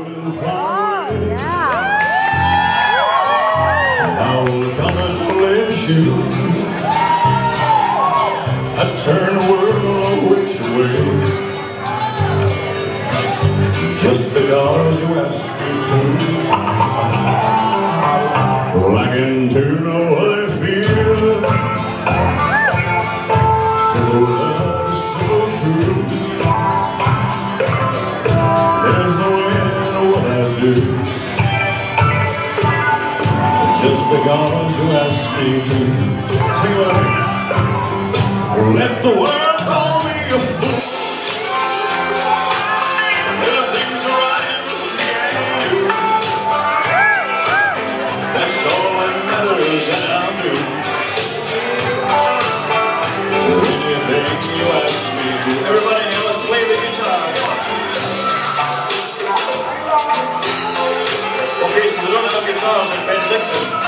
Oh, yeah. Now come and let you. I turn the world which way, just because you asked me to. Well, I can do know what I feel. So love is so true. There's no end to what I do, just because you asked me to. Sing it with me. Let the world call me a fool. Everything's right with me and you. That's all that matters, and I'll do anything you ask me to. Everybody, let's play the guitar. Okay, so they don't have guitars in Penticton.